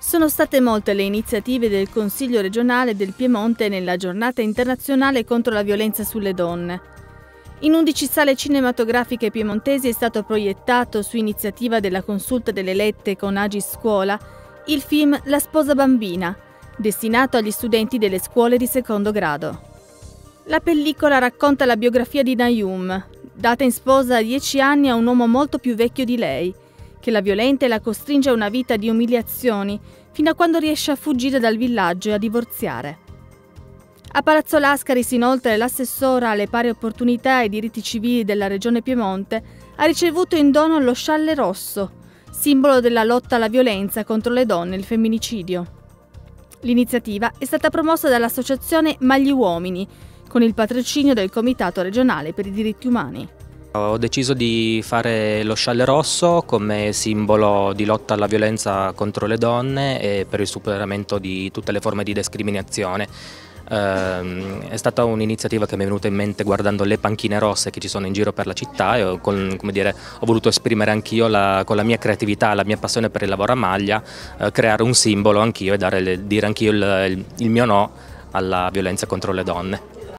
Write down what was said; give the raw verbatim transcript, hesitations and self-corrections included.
Sono state molte le iniziative del Consiglio regionale del Piemonte nella giornata internazionale contro la violenza sulle donne. In undici sale cinematografiche piemontesi è stato proiettato, su iniziativa della Consulta delle Lette con Agis Scuola, il film La sposa bambina, destinato agli studenti delle scuole di secondo grado. La pellicola racconta la biografia di Nayum, data in sposa a dieci anni a un uomo molto più vecchio di lei, che la violenta e la costringe a una vita di umiliazioni fino a quando riesce a fuggire dal villaggio e a divorziare. A Palazzo Lascaris, inoltre, l'assessora alle pari opportunità e ai diritti civili della Regione Piemonte ha ricevuto in dono lo scialle rosso, simbolo della lotta alla violenza contro le donne e il femminicidio. L'iniziativa è stata promossa dall'associazione Magli Uomini, con il patrocinio del Comitato regionale per i diritti umani. Ho deciso di fare lo scialle rosso come simbolo di lotta alla violenza contro le donne e per il superamento di tutte le forme di discriminazione. È stata un'iniziativa che mi è venuta in mente guardando le panchine rosse che ci sono in giro per la città e ho, con, come dire, ho voluto esprimere anch'io la, con la mia creatività, la mia passione per il lavoro a maglia, eh, creare un simbolo anch'io e dare, dire anch'io il, il, il mio no alla violenza contro le donne.